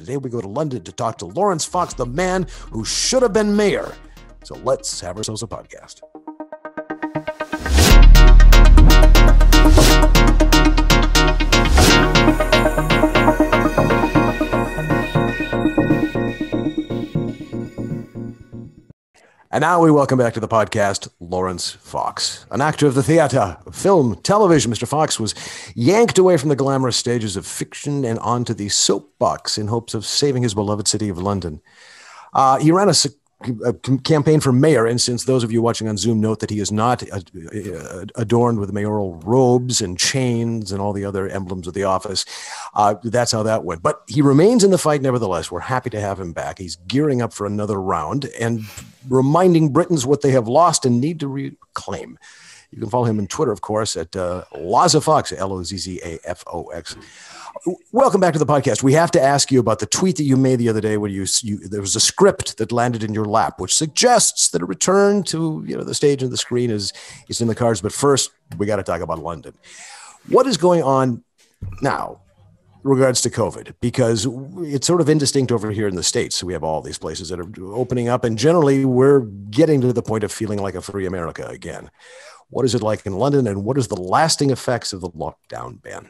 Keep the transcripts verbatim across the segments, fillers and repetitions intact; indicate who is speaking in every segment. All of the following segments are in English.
Speaker 1: today we go to London to talk to Laurence Fox, the man who should have been mayor. So let's have ourselves a podcast. And now we welcome back to the podcast, Laurence Fox, an actor of the theater, film, television. Mister Fox was yanked away from the glamorous stages of fiction and onto the soapbox in hopes of saving his beloved city of London. Uh, he ran a, a campaign for mayor, and since those of you watching on Zoom note that he is not uh, adorned with mayoral robes and chains and all the other emblems of the office, uh, that's how that went. But he remains in the fight nevertheless. We're happy to have him back. He's gearing up for another round and reminding Britons what they have lost and need to reclaim. You can follow him on Twitter, of course, at uh, Lozzafox, L O Z Z A F O X. Welcome back to the podcast. We have to ask you about the tweet that you made the other day when you, you there was a script that landed in your lap, which suggests that a return to you know the stage and the screen is, is in the cards. But first, we got to talk about London. What is going on now in regards to COVID? Because it's sort of indistinct over here in the States. So we have all these places that are opening up, and generally we're getting to the point of feeling like a free America again. What is it like in London, and what is the lasting effects of the lockdown ban?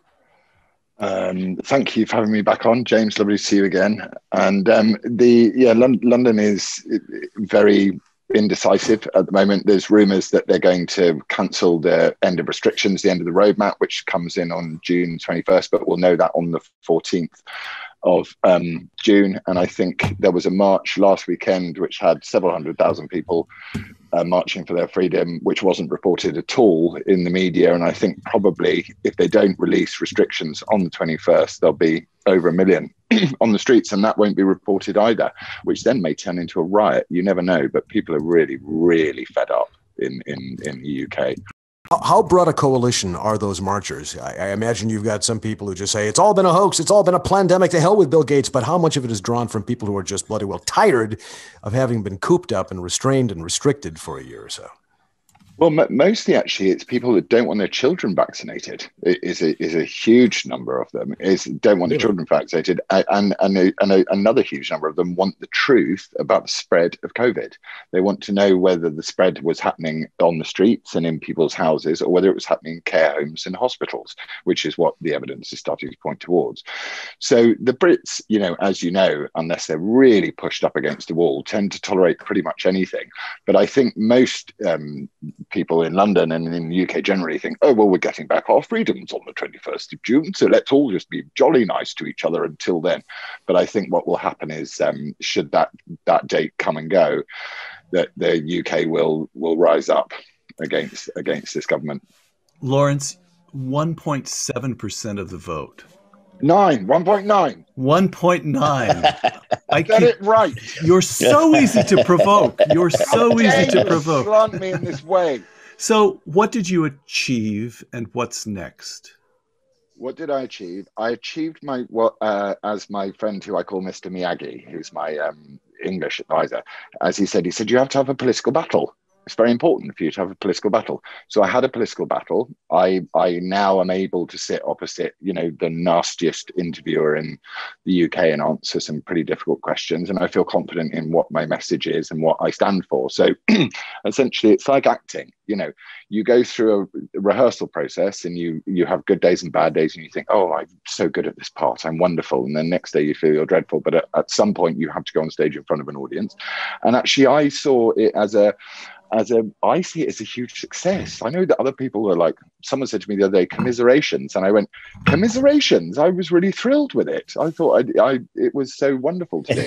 Speaker 2: Um, thank you for having me back on, James. Lovely to see you again. And um, the yeah, Lon- London is very indecisive at the moment. There's rumours that they're going to cancel the end of restrictions, the end of the roadmap, which comes in on June twenty-first, but we'll know that on the fourteenth of um, June. And I think there was a march last weekend which had several hundred thousand people uh, marching for their freedom, which wasn't reported at all in the media. And I think probably if they don't release restrictions on the twenty-first, there'll be over a million on the streets, and that won't be reported either, which then may turn into a riot. You never know, but people are really, really fed up in, in, in the U K.
Speaker 1: How broad a coalition are those marchers? I, I imagine you've got some people who just say, it's all been a hoax, it's all been a pandemic, to hell with Bill Gates, but how much of it is drawn from people who are just bloody well tired of having been cooped up and restrained and restricted for a year or so?
Speaker 2: Well, m- mostly actually, it's people that don't want their children vaccinated. It is a, is a huge number of them is don't want
Speaker 1: Really?
Speaker 2: their children vaccinated, and and, a, and a, another huge number of them want the truth about the spread of COVID. They want to know whether the spread was happening on the streets and in people's houses, or whether it was happening in care homes and hospitals, which is what the evidence is starting to point towards. So the Brits, you know, as you know, unless they're really pushed up against the wall, tend to tolerate pretty much anything. But I think most um, people in London and in the U K generally think, oh, well, we're getting back our freedoms on the twenty-first of June, so let's all just be jolly nice to each other until then. But I think what will happen is, um, should that that date come and go, that the U K will will rise up against against this government.
Speaker 3: Laurence, one point seven percent of the vote.
Speaker 2: Nine, one point nine.
Speaker 3: one point nine. I
Speaker 2: Get
Speaker 3: keep,
Speaker 2: it right.
Speaker 3: You're so easy to provoke. You're so easy to provoke.
Speaker 2: Slant me in this way.
Speaker 3: So what did you achieve and what's next?
Speaker 2: What did I achieve? I achieved my, well, uh, as my friend who I call Mister Miyagi, who's my um, English advisor, as he said, he said, you have to have a political battle. It's very important for you to have a political battle. So I had a political battle. I I now am able to sit opposite, you know, the nastiest interviewer in the U K and answer some pretty difficult questions. And I feel confident in what my message is and what I stand for. So essentially, it's like acting. You know, you go through a rehearsal process and you you have good days and bad days, and you think, oh, I'm so good at this part, I'm wonderful. And then next day you feel you're dreadful. But at, at some point you have to go on stage in front of an audience. And actually, I saw it as a As a, I see it as a huge success. I know that other people were like, someone said to me the other day, commiserations. And I went, commiserations? I was really thrilled with it. I thought I, I it was so wonderful to do.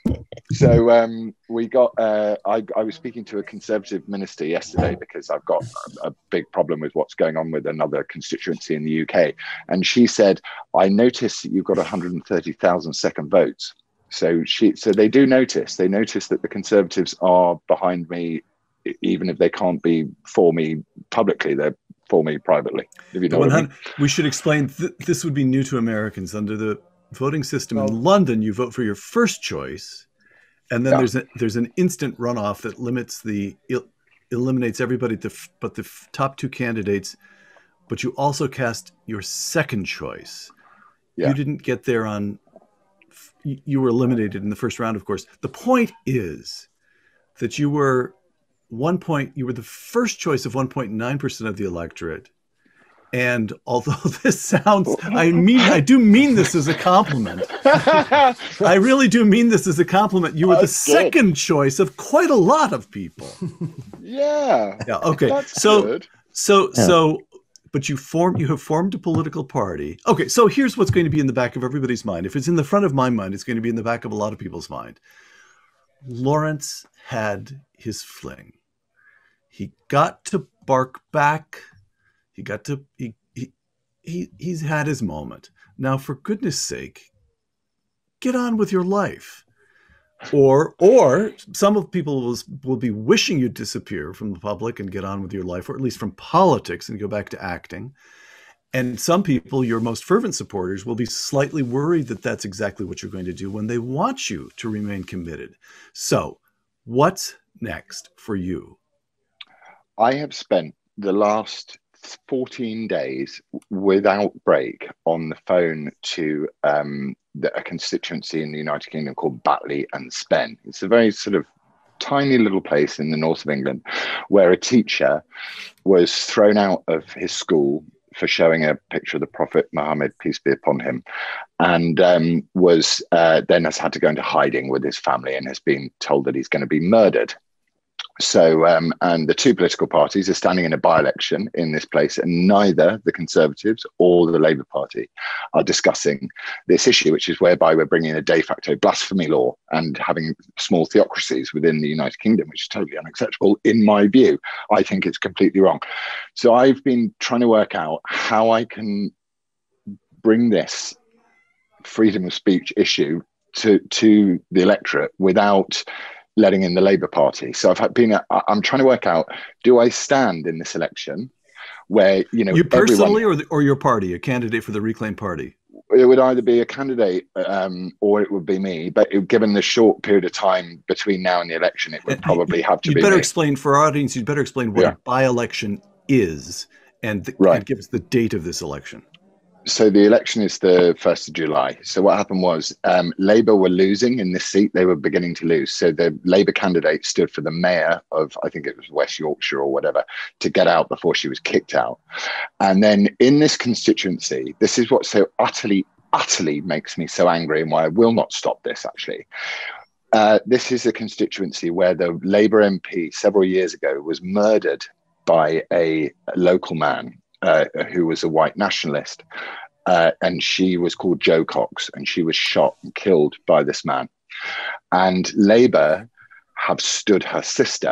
Speaker 2: So um, we got, uh, I, I was speaking to a Conservative minister yesterday because I've got a, a big problem with what's going on with another constituency in the U K. And she said, I noticed that you've got one hundred thirty thousand second votes. So she, so they do notice, they notice that the Conservatives are behind me, even if they can't be for me publicly, they're for me privately. If you know what I mean.
Speaker 3: We should explain, th- this would be new to Americans. Under the voting system
Speaker 2: well,
Speaker 3: in London, you vote for your first choice, and then yeah. there's a, there's an instant runoff that limits the, el- eliminates everybody to f- but the f- top two candidates, but you also cast your second choice. Yeah. You didn't get there on you were eliminated in the first round, of course. The point is that you were one point, you were the first choice of one point nine percent of the electorate. And although this sounds, I mean, I do mean this as a compliment. I really do mean this as a compliment. You were the
Speaker 2: That's good.
Speaker 3: second choice of quite a lot of people.
Speaker 2: Yeah.
Speaker 3: Yeah. Okay.
Speaker 2: That's
Speaker 3: so,
Speaker 2: good.
Speaker 3: so,
Speaker 4: Yeah.
Speaker 3: so, but you form, you have formed a political party. Okay. So here's what's going to be in the back of everybody's mind. If it's in the front of my mind, it's going to be in the back of a lot of people's mind. Lawrence had his fling. He got to bark back. He got to, he, he, he, he's had his moment. Now, for goodness sake, get on with your life. Or, or some of people will, will be wishing you'd disappear from the public and get on with your life, or at least from politics and go back to acting. And some people, your most fervent supporters, will be slightly worried that that's exactly what you're going to do when they want you to remain committed. So what's next for you?
Speaker 2: I have spent the last fourteen days without break on the phone to um, the, a constituency in the United Kingdom called Batley and Spen. It's a very sort of tiny little place in the north of England where a teacher was thrown out of his school for showing a picture of the Prophet Muhammad, peace be upon him, and um, was uh, then has had to go into hiding with his family and has been told that he's going to be murdered. So, um, and the two political parties are standing in a by-election in this place, and neither the Conservatives or the Labour Party are discussing this issue, which is whereby we're bringing a de facto blasphemy law and having small theocracies within the United Kingdom, which is totally unacceptable in my view. I think it's completely wrong. So I've been trying to work out how I can bring this freedom of speech issue to, to the electorate without letting in the Labour Party. So I've been, I'm trying to work out, do I stand in this election where, you know,
Speaker 3: You personally
Speaker 2: everyone,
Speaker 3: or, the, or your party, a candidate for the Reclaim Party?
Speaker 2: it would either be a candidate um, or it would be me. But it, given the short period of time between now and the election, it would probably have to
Speaker 3: you'd
Speaker 2: be
Speaker 3: better
Speaker 2: me.
Speaker 3: explain for our audience, you'd better explain what
Speaker 2: Yeah.
Speaker 3: a by-election is and, the,
Speaker 2: Right.
Speaker 3: and give us the date of this election.
Speaker 2: So the election is the first of July. So what happened was um, Labour were losing in this seat. They were beginning to lose. So the Labour candidate stood for the mayor of, I think it was West Yorkshire or whatever, to get out before she was kicked out. And then in this constituency, this is what so utterly, utterly makes me so angry and why I will not stop this actually. Uh, this is a constituency where the Labour M P several years ago was murdered by a local man Uh, who was a white nationalist, uh, and she was called Jo Cox, and she was shot and killed by this man. And Labour have stood her sister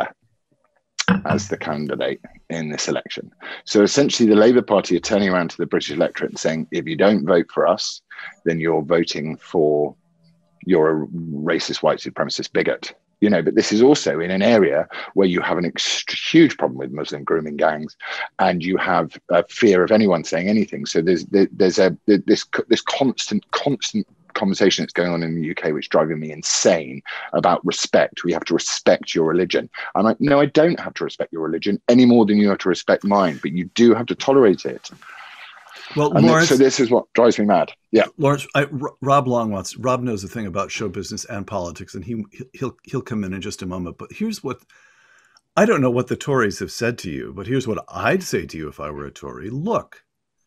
Speaker 2: as the candidate in this election. So essentially, the Labour Party are turning around to the British electorate and saying, if you don't vote for us, then you're voting for, you're a racist white supremacist bigot. You know, but this is also in an area where you have an ext- huge problem with Muslim grooming gangs, and you have a fear of anyone saying anything. So there's there's a this this constant constant conversation that's going on in the U K, which is driving me insane about respect. We have to respect your religion. I'm like, no, I don't have to respect your religion any more than you have to respect mine, but you do have to tolerate it.
Speaker 3: Well,
Speaker 2: And
Speaker 3: Lawrence,
Speaker 2: so this is what drives me mad. Yeah.
Speaker 3: Lawrence, I, R- Rob Long wants. Rob knows a thing about show business and politics, and he he'll he'll come in in just a moment. But here's what I don't know what the Tories have said to you, but here's what I'd say to you if I were a Tory. Look,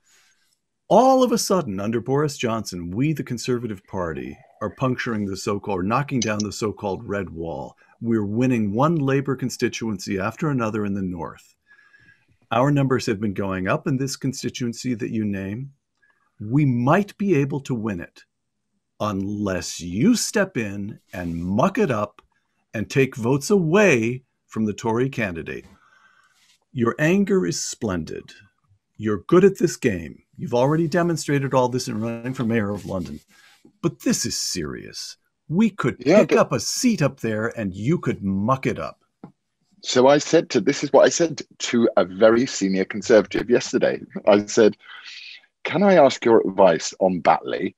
Speaker 3: all of a sudden, under Boris Johnson, we, the Conservative Party, are puncturing the so-called, or knocking down the so-called red wall. We're winning one Labour constituency after another in the north. Our numbers have been going up in this constituency that you name. We might be able to win it unless you step in and muck it up and take votes away from the Tory candidate. Your anger is splendid. You're good at this game. You've already demonstrated all this in running for mayor of London. But this is serious. We could
Speaker 2: Yeah,
Speaker 3: pick
Speaker 2: but-
Speaker 3: up a seat up there and you could muck it up.
Speaker 2: So I said to, this is what I said to a very senior Conservative yesterday. I said, can I ask your advice on Batley?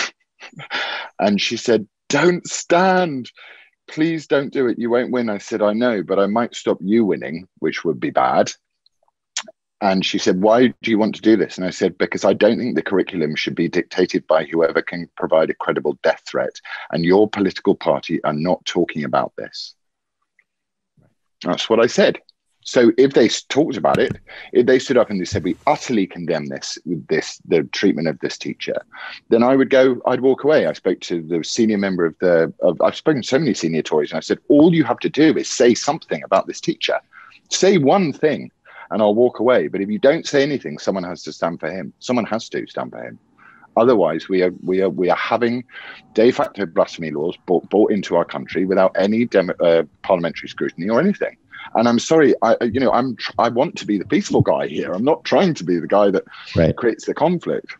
Speaker 2: And she said, don't stand. Please don't do it. You won't win. I said, I know, but I might stop you winning, which would be bad. And she said, why do you want to do this? And I said, because I don't think the curriculum should be dictated by whoever can provide a credible death threat. And your political party are not talking about this. That's what I said. So if they talked about it, if they stood up and they said, we utterly condemn this, this, the treatment of this teacher, then I would go, I'd walk away. I spoke to the senior member of the, of, I've spoken to so many senior Tories, and I said, all you have to do is say something about this teacher. Say one thing and I'll walk away. But if you don't say anything, someone has to stand for him. Someone has to stand for him. Otherwise, we are we are we are having de facto blasphemy laws brought, brought into our country without any demo, uh, parliamentary scrutiny or anything. And I'm sorry, I you know I'm I want to be the peaceful guy here. I'm not trying to be the guy that
Speaker 4: right.
Speaker 2: creates the conflict.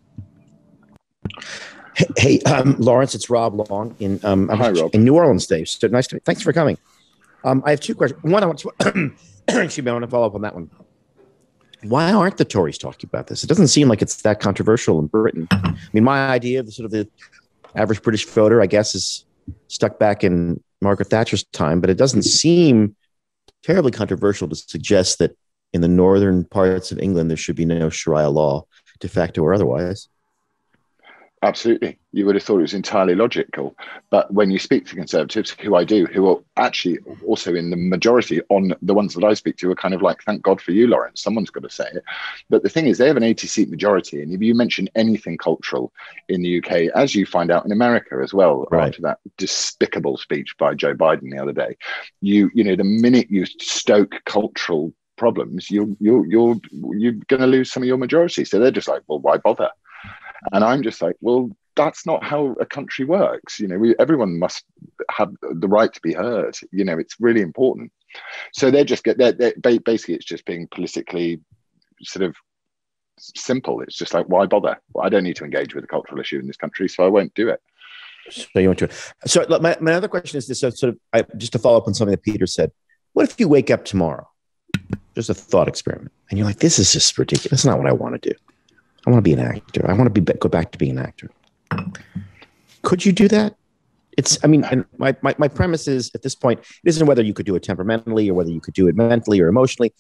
Speaker 4: Hey, hey um, Lawrence, it's Rob Long in um,
Speaker 2: Hi, Rob.
Speaker 4: in New Orleans, Dave. So nice to thanks for coming. Um, I have two questions. One, I want to excuse me, I want to follow up on that one. Why aren't the Tories talking about this? It doesn't seem like it's that controversial in Britain. I mean, my idea of the sort of the average British voter, I guess, is stuck back in Margaret Thatcher's time, but it doesn't seem terribly controversial to suggest that in the northern parts of England, there should be no Sharia law, de facto or otherwise.
Speaker 2: Absolutely. You would have thought it was entirely logical. But when you speak to Conservatives, who I do, who are actually also in the majority on the ones that I speak to, are kind of like, thank God for you, Lawrence. Someone's got to say it. But the thing is, they have an eighty seat majority. And if you mention anything cultural in the U K, as you find out in America as well,
Speaker 4: right.
Speaker 2: after that despicable speech by Joe Biden the other day, you, you know, the minute you stoke cultural problems, you're, you're, you're, you're going to lose some of your majority. So they're just like, well, why bother? And I'm just like, well, that's not how a country works. You know, we, everyone must have the right to be heard. You know, it's really important. So they're just get they're, they're, basically it's just being politically sort of simple. It's just like, why bother? Well, I don't need to engage with a cultural issue in this country, so I won't do it.
Speaker 4: So you want to? So my, my other question is this: so sort of I, just to follow up on something that Peter said. What if you wake up tomorrow, just a thought experiment, and you're like, this is just ridiculous. That's not what I want to do. I want to be an actor. I want to be go back to being an actor. Could you do that? It's, I mean, and my, my, my premise is at this point, it isn't whether you could do it temperamentally or whether you could do it mentally or emotionally.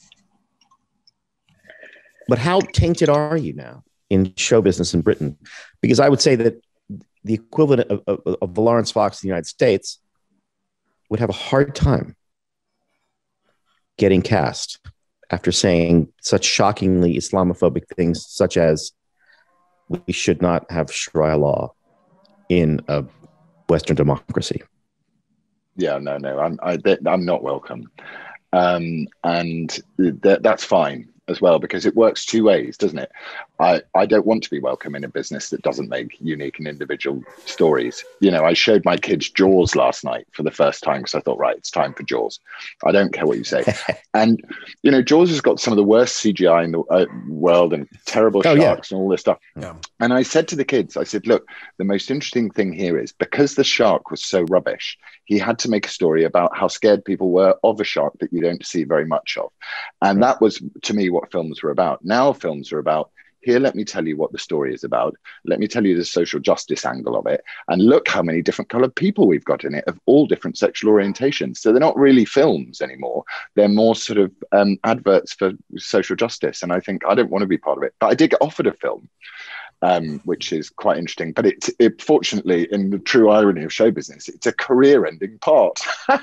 Speaker 4: But how tainted are you now in show business in Britain? Because I would say that the equivalent of, of, of the Lawrence Fox in the United States would have a hard time getting cast after saying such shockingly Islamophobic things, such as we should not have Sharia law in a Western democracy.
Speaker 2: Yeah, no, no, I'm I, I'm not welcome, um, and th- that's fine as well, because it works two ways, doesn't it? I, I don't want to be welcome in a business that doesn't make unique and individual stories. You know, I showed my kids Jaws last night for the first time because I thought, right, it's time for Jaws. I don't care what you say. And, you know, Jaws has got some of the worst C G I in the uh, world and terrible
Speaker 4: oh,
Speaker 2: sharks
Speaker 4: yeah.
Speaker 2: and all this stuff.
Speaker 1: Yeah.
Speaker 2: And I said to the kids, I said, look, the most interesting thing here is because the shark was so rubbish, he had to make a story about how scared people were of a shark that you don't see very much of. And that was, to me, what films were about. Now films are about, here, let me tell you what the story is about. Let me tell you the social justice angle of it. And look how many different colored people we've got in it of all different sexual orientations. So they're not really films anymore. They're more sort of um, adverts for social justice. And I think I don't want to be part of it. But I did get offered a film, um, which is quite interesting. But it, it, fortunately, in the true irony of show business, it's a career-ending part.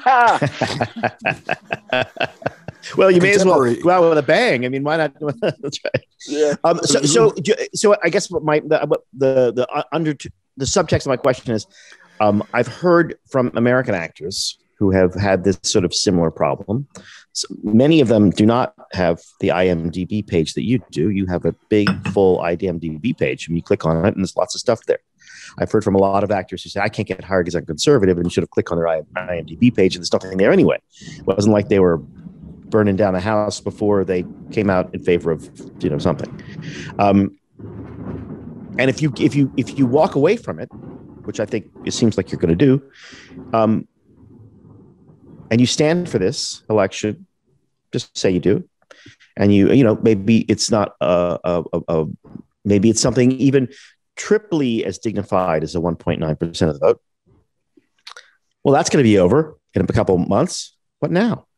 Speaker 4: Well, you may as well go out with a bang. I mean, why not? That's right.
Speaker 2: Yeah.
Speaker 4: Um, so, so, so I guess what my the the the under the subtext of my question is, um, I've heard from American actors who have had this sort of similar problem. So many of them do not have the I M D B page that you do. You have a big, full I M D B page, and you click on it, and there's lots of stuff there. I've heard from a lot of actors who say, I can't get hired because I'm conservative, and you should have clicked on their I M D B page, and there's nothing there anyway. It wasn't like they were burning down the house before they came out in favor of, you know, something. Um, and if you if you if you walk away from it, which I think it seems like you're going to do, um, and you stand for this election, just say you do, and you you know maybe it's not a, a, a, a maybe it's something even triply as dignified as a one point nine percent of the vote. Well, that's going to be over in a couple of months. What now?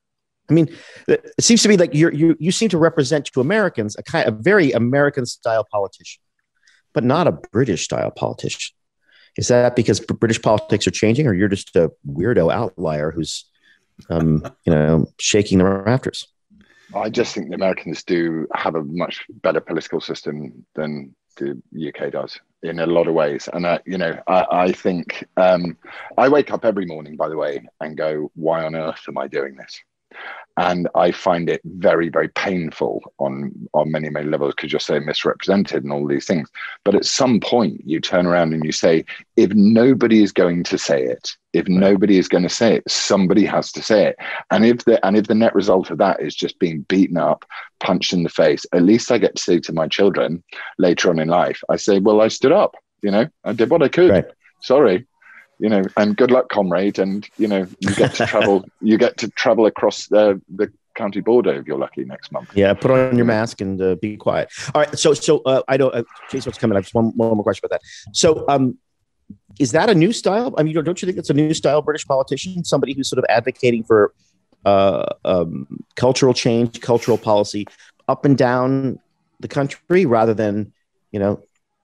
Speaker 4: I mean, it seems to me like you're, you you seem to represent to Americans a kind, a very American style politician, but not a British style politician. Is that because British politics are changing, or you're just a weirdo outlier who's, um, you know, shaking the rafters?
Speaker 2: I just think the Americans do have a much better political system than the U K does in a lot of ways. And, uh, you know, I, I think um, I wake up every morning, by the way, and go, why on earth am I doing this? And I find it very, very painful on, on many, many levels because you're so misrepresented and all these things. But at some point you turn around and you say, if nobody is going to say it, if nobody is going to say it, somebody has to say it. And if the and if the net result of that is just being beaten up, punched in the face, at least I get to say to my children later on in life, I say, well, I stood up, you know, I did what I could. Right. Sorry. You know, and good luck, comrade. And, you know, you get to travel, you get to travel across the, the county border if you're lucky next month.
Speaker 4: Yeah. Put on your mask and uh, be quiet. All right. So, so uh, I know, uh, Chase, what's coming? I just one, one more question about that. So, um, is that a new style? I mean, don't you think it's a new style British politician? Somebody who's sort of advocating for uh, um, cultural change, cultural policy up and down the country rather than, you know,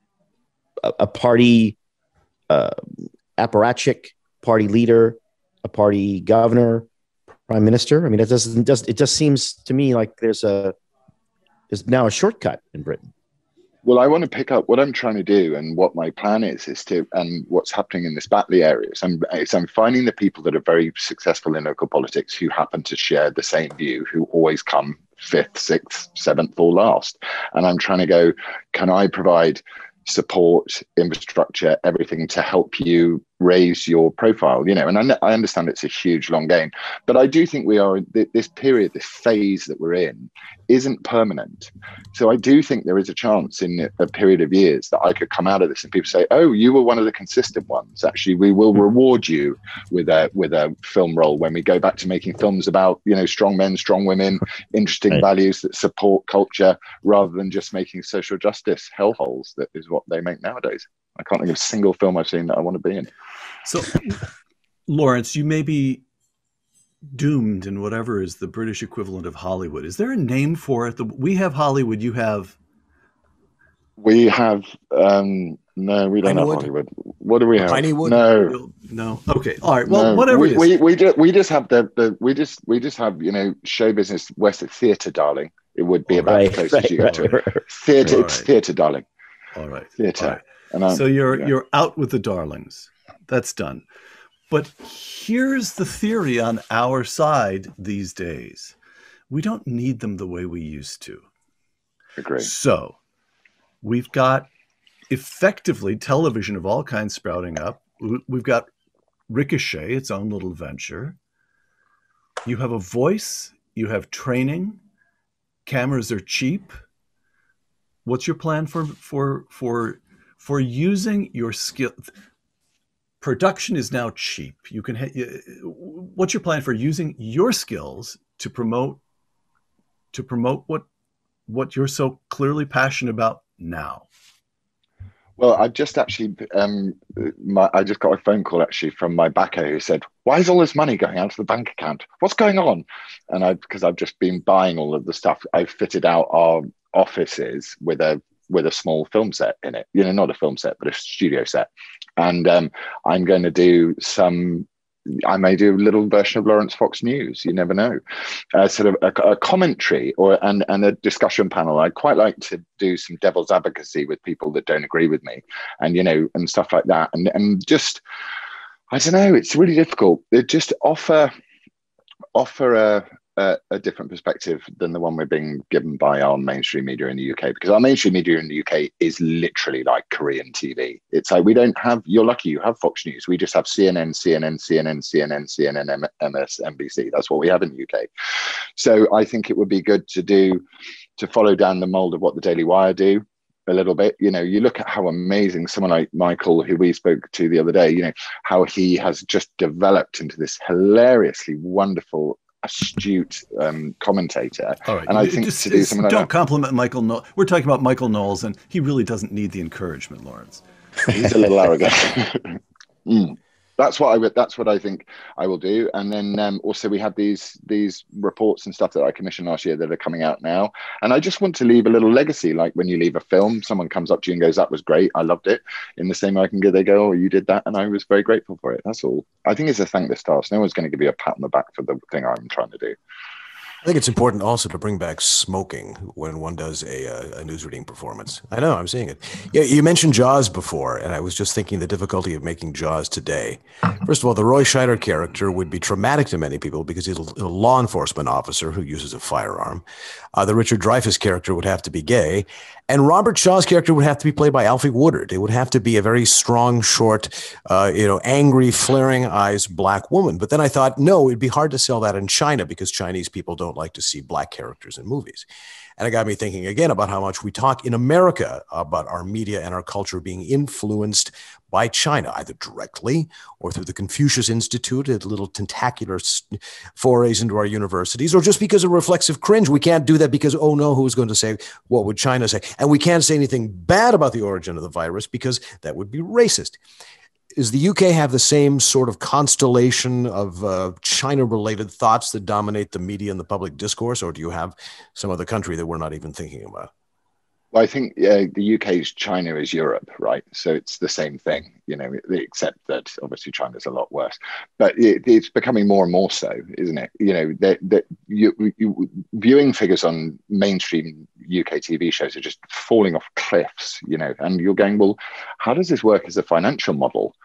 Speaker 4: a, a party, uh, apparatchik, party leader, a party governor, prime minister. I mean, it doesn't just it just seems to me like there's a there's now a shortcut in Britain.
Speaker 2: Well, I want to pick up what I'm trying to do, and what my plan is is to and what's happening in this Batley area. So I'm, is I'm finding the people that are very successful in local politics who happen to share the same view, who always come fifth, sixth, seventh, or last. And I'm trying to go, can I provide support, infrastructure, everything to help you raise your profile, you know, and I, I understand it's a huge long game, but I do think we are this period, this phase that we're in isn't permanent. So I do think there is a chance in a period of years that I could come out of this and people say, oh, you were one of the consistent ones. Actually, we will reward you with a with a film role when we go back to making films about, you know, strong men, strong women, interesting right. values that support culture, rather than just making social justice hellholes. That is what they make nowadays. I can't think of a single film I've seen that I want to be in.
Speaker 3: So, Lawrence, you may be doomed in whatever is the British equivalent of Hollywood. Is there a name for it? The, we have Hollywood. You have.
Speaker 2: We have. Um, no, we don't Pinewood? have Hollywood. What do we have?
Speaker 1: Pinewood?
Speaker 2: No.
Speaker 3: No. Okay. All right. Well,
Speaker 2: no.
Speaker 3: whatever.
Speaker 2: We
Speaker 3: it is.
Speaker 2: we we just, we just have the, the we just we just have you know show business West of theatre, darling. It would be about
Speaker 4: right,
Speaker 2: the closest
Speaker 4: right,
Speaker 2: you get
Speaker 4: right,
Speaker 2: to it. Theatre. It's
Speaker 3: right.
Speaker 2: theatre, darling.
Speaker 3: All right.
Speaker 2: Theatre.
Speaker 3: All right.
Speaker 2: And
Speaker 3: so you're
Speaker 2: yeah.
Speaker 3: you're out with the darlings. That's done. But here's the theory on our side these days. We don't need them the way we used to.
Speaker 2: Agree.
Speaker 3: So we've got effectively television of all kinds sprouting up. We've got Ricochet, its own little venture. You have a voice. You have training. Cameras are cheap. What's your plan for for for for using your skill? Production is now cheap. You can. What's your plan for using your skills to promote to promote what what you're so clearly passionate about now?
Speaker 2: Well, I've just actually, um, my, I just got a phone call actually from my backer who said, "Why is all this money going out of the bank account? What's going on?" And I, because I've just been buying all of the stuff, I've fitted out our offices with a with a small film set in it. You know, not a film set, but a studio set. And um, I'm going to do some. I may do a little version of Lawrence Fox News. You never know. Uh, sort of a, a commentary or and, and a discussion panel. I'd quite like to do some devil's advocacy with people that don't agree with me, and you know, and stuff like that. And and just, I don't know. It's really difficult. It just offer offer a. A, a different perspective than the one we're being given by our mainstream media in the U K, because our mainstream media in the U K is literally like Korean T V. It's like we don't have, you're lucky you have Fox News. We just have C N N, C N N, C N N, C N N, C N N, M S N B C. That's what we have in the U K. So I think it would be good to do, to follow down the mold of what the Daily Wire do a little bit. You know, you look at how amazing someone like Michael, who we spoke to the other day, you know, how he has just developed into this hilariously wonderful, astute um, commentator.
Speaker 3: All right.
Speaker 2: And I think
Speaker 3: just,
Speaker 2: to do something like
Speaker 3: don't
Speaker 2: that,
Speaker 3: compliment Michael Knowles. We're talking about Michael Knowles, and he really doesn't need the encouragement, Lawrence.
Speaker 2: He's a little arrogant. mm. That's what I would. That's what I think I will do. And then um, also we have these these reports and stuff that I commissioned last year that are coming out now. And I just want to leave a little legacy. Like when you leave a film, someone comes up to you and goes, "That was great. I loved it." In the same way, I can go, they go, "Oh, you did that, and I was very grateful for it." That's all. I think it's a thankless task. No one's going to give you a pat on the back for the thing I'm trying to do.
Speaker 1: I think it's important also to bring back smoking when one does a, a, a news reading performance. I know, I'm seeing it. Yeah, you mentioned Jaws before, and I was just thinking the difficulty of making Jaws today. First of all, the Roy Scheider character would be traumatic to many people because he's a law enforcement officer who uses a firearm. Uh, the Richard Dreyfuss character would have to be gay, and Robert Shaw's character would have to be played by Alfie Woodard. It would have to be a very strong, short, uh, you know, angry, flaring eyes black woman. But then I thought, no, it'd be hard to sell that in China because Chinese people don't like to see black characters in movies. And it got me thinking again about how much we talk in America about our media and our culture being influenced by China, either directly or through the Confucius Institute, a little tentacular forays into our universities, or just because of reflexive cringe. We can't do that because, oh no, who's going to say, what would China say? And we can't say anything bad about the origin of the virus because that would be racist. Does the U K have the same sort of constellation of uh, China-related thoughts that dominate the media and the public discourse, or do you have some other country that we're not even thinking about?
Speaker 2: Well, I think uh, the U K's China is Europe, right? So it's the same thing, you know, except that obviously China's a lot worse. But it, it's becoming more and more so, isn't it? You know, that that you, you, viewing figures on mainstream U K T V shows are just falling off cliffs, you know, and you're going, well, how does this work as a financial model?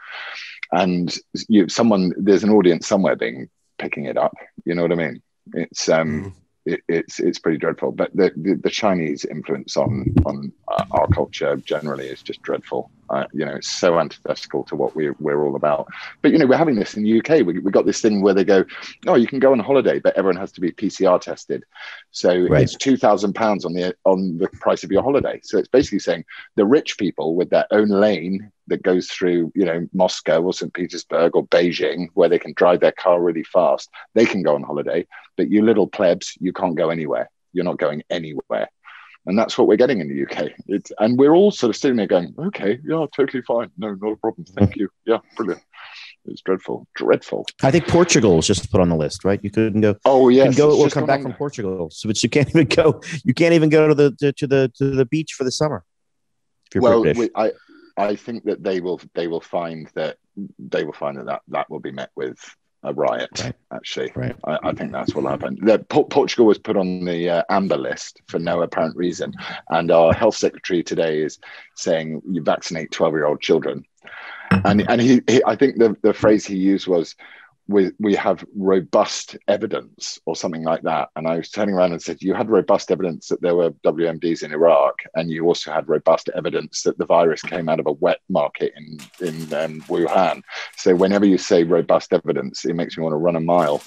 Speaker 2: And you, someone, there's an audience somewhere being picking it up. You know what I mean? It's um. Mm. It, it's it's pretty dreadful, but the, the, the Chinese influence on on our culture generally is just dreadful. Uh, you know, it's so antithetical to what we we're all about. But you know, we're having this in the U K. We we got this thing where they go, oh, you can go on holiday, but everyone has to be P C R tested. So right. It's two thousand pounds on the on the price of your holiday. So it's basically saying the rich people with their own lane that goes through, you know, Moscow or Saint Petersburg or Beijing, where they can drive their car really fast, they can go on holiday. But you little plebs, you can't go anywhere. You're not going anywhere. And that's what we're getting in the U K. It's, and we're all sort of sitting there going, okay, yeah, totally fine. No, not a problem. Thank you. Yeah, brilliant. It's dreadful, dreadful.
Speaker 4: I think Portugal was just put on the list, right? You couldn't go.
Speaker 2: Oh yes,
Speaker 4: you can go or come back from Portugal. So, but you can't even go. You can't even go to the to, to the to the beach for the summer.
Speaker 2: If you're well, we, I I think that they will they will find that they will find that that, that will be met with a riot. Right. Actually, right. I, I think that's what happened. The, Portugal was put on the uh, amber list for no apparent reason, and our health secretary today is saying you vaccinate twelve-year-old children, and and he, he I think the the phrase he used was, we we have robust evidence or something like that. And I was turning around and said, you had robust evidence that there were W M Ds in Iraq, and you also had robust evidence that the virus came out of a wet market in, in um, Wuhan. So whenever you say robust evidence, it makes me want to run a mile.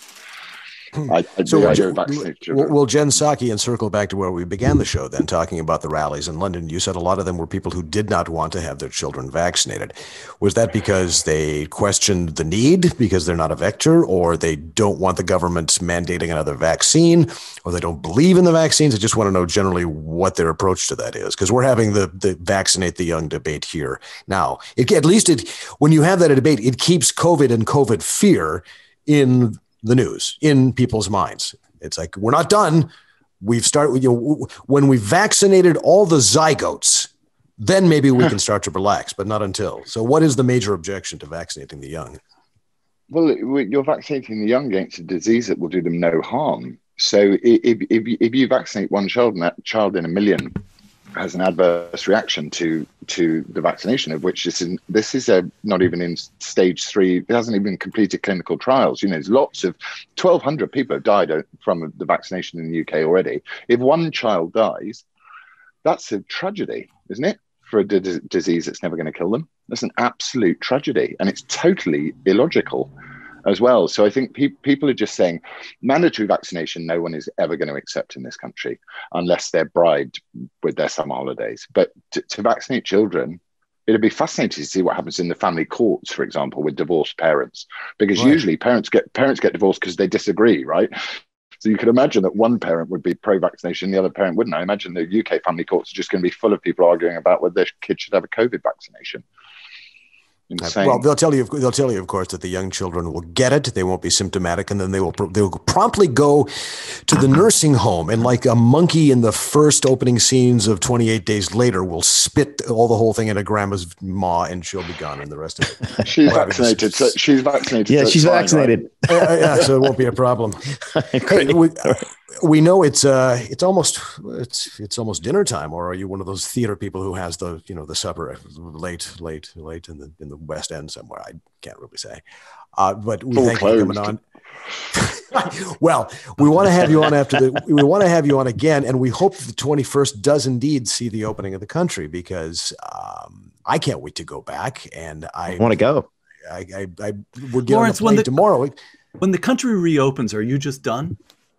Speaker 2: I, I
Speaker 1: so will, will Jen Psaki and circle back to where we began the show then, talking about the rallies in London? You said a lot of them were people who did not want to have their children vaccinated. Was that because they questioned the need because they're not a vector, or they don't want the government mandating another vaccine, or they don't believe in the vaccines? I just want to know generally what their approach to that is, because we're having the, the vaccinate the young debate here now. It, at least it, when you have that debate, it keeps COVID and COVID fear in the news, in people's minds. It's like, we're not done. We've started, you know, when we vaccinated all the zygotes, then maybe we can start to relax, but not until. So what is the major objection to vaccinating the young?
Speaker 2: Well, you're vaccinating the young against a disease that will do them no harm. So if, if, if you vaccinate one child and that child in a million has an adverse reaction to to the vaccination, of which this is this is a, not even in stage three. It hasn't even completed clinical trials. You know, there's lots of twelve hundred people have died from the vaccination in the U K already. If one child dies, that's a tragedy, isn't it? For a d- disease that's never going to kill them. That's an absolute tragedy, and it's totally illogical as well. So I think pe- people are just saying mandatory vaccination, no one is ever going to accept in this country unless they're bribed with their summer holidays. But to, to vaccinate children, it'd be fascinating to see what happens in the family courts, for example, with divorced parents, because right. usually parents get parents get divorced because they disagree, right? So you could imagine that one parent would be pro-vaccination, the other parent wouldn't. I imagine the U K family courts are just going to be full of people arguing about whether their kids should have a COVID vaccination. Insane.
Speaker 1: Well, they'll tell you. They'll tell you, of course, that the young children will get it. They won't be symptomatic, and then they will. They will promptly go to the nursing home, and like a monkey in the first opening scenes of twenty-eight Days Later, will spit all the whole thing into grandma's maw, and she'll be gone, and the rest of it.
Speaker 2: She's vaccinated. So she's vaccinated.
Speaker 4: Yeah,
Speaker 2: so
Speaker 4: she's
Speaker 2: fine,
Speaker 4: vaccinated.
Speaker 2: Right?
Speaker 1: uh, yeah, so it won't be a problem. Hey, we, we know it's uh, it's almost it's it's almost dinner time. Or are you one of those theater people who has the you know the supper late, late, late in the in the West End somewhere? I can't really say. Uh, but we
Speaker 2: Full
Speaker 1: thank you for coming on. Well, we want to have you on after the. We want to have you on again, and we hope the twenty-first does indeed see the opening of the country, because um, I can't wait to go back, and I,
Speaker 4: I want to go.
Speaker 1: I, I, I would get
Speaker 3: Lawrence,
Speaker 1: on the
Speaker 3: when
Speaker 1: plane
Speaker 3: the-
Speaker 1: tomorrow.
Speaker 3: When the country reopens, are you just done?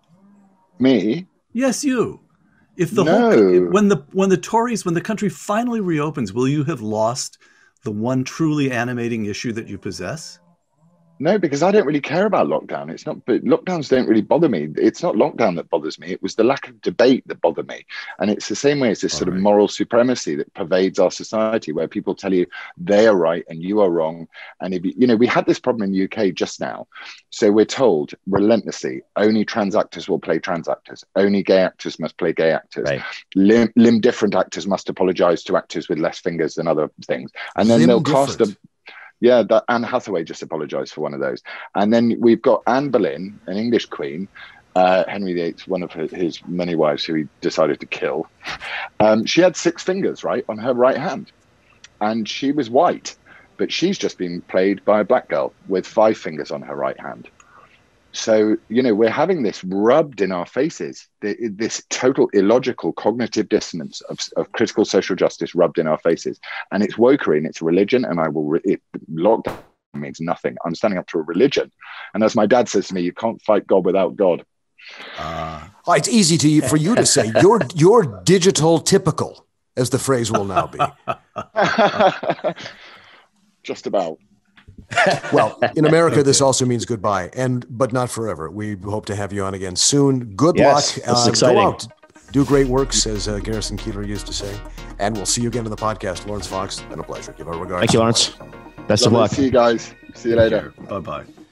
Speaker 2: Me?
Speaker 3: Yes, you. If the
Speaker 2: No.
Speaker 3: whole when the when the Tories when the country finally reopens, will you have lost the one truly animating issue that you possess?
Speaker 2: No, because I don't really care about lockdown. It's not, but lockdowns don't really bother me. It's not lockdown that bothers me. It was the lack of debate that bothered me. And it's the same way as this
Speaker 3: All
Speaker 2: sort
Speaker 3: right.
Speaker 2: of moral supremacy that pervades our society, where people tell you they are right and you are wrong. And if you, you know, we had this problem in the U K just now. So we're told relentlessly, only trans actors will play trans actors. Only gay actors must play gay actors.
Speaker 4: Right.
Speaker 2: Limb, limb different actors must apologize to actors with less fingers than other things. And then
Speaker 1: Limb
Speaker 2: they'll cast
Speaker 1: different.
Speaker 2: a Yeah, that Anne Hathaway just apologized for one of those. And then we've got Anne Boleyn, an English queen, uh, Henry the Eighth, one of her, his many wives who he decided to kill. Um, she had six fingers, right, on her right hand. And she was white, but she's just been played by a black girl with five fingers on her right hand. So, you know, we're having this rubbed in our faces, the, this total illogical cognitive dissonance of, of critical social justice rubbed in our faces. And it's wokery and it's religion. And I will, re- it, lockdown means nothing. I'm standing up to a religion. And as my dad says to me, you can't fight God without God.
Speaker 3: Uh,
Speaker 1: Oh, it's easy to for you to say. You're you're digital typical, as the phrase will now be.
Speaker 2: Just about.
Speaker 1: Well, in America, this also means goodbye, and but not forever. We hope to have you on again soon. Good
Speaker 4: Yes,
Speaker 1: luck.
Speaker 4: this is
Speaker 1: Uh,
Speaker 4: exciting.
Speaker 1: Go out, do great works, as uh, Garrison Keillor used to say. And we'll see you again in the podcast. Lawrence Fox, been a pleasure. Give our regards.
Speaker 4: Thank you, Lawrence. Best
Speaker 2: Lovely
Speaker 4: of luck.
Speaker 2: to see you guys. See you later.
Speaker 3: Bye bye.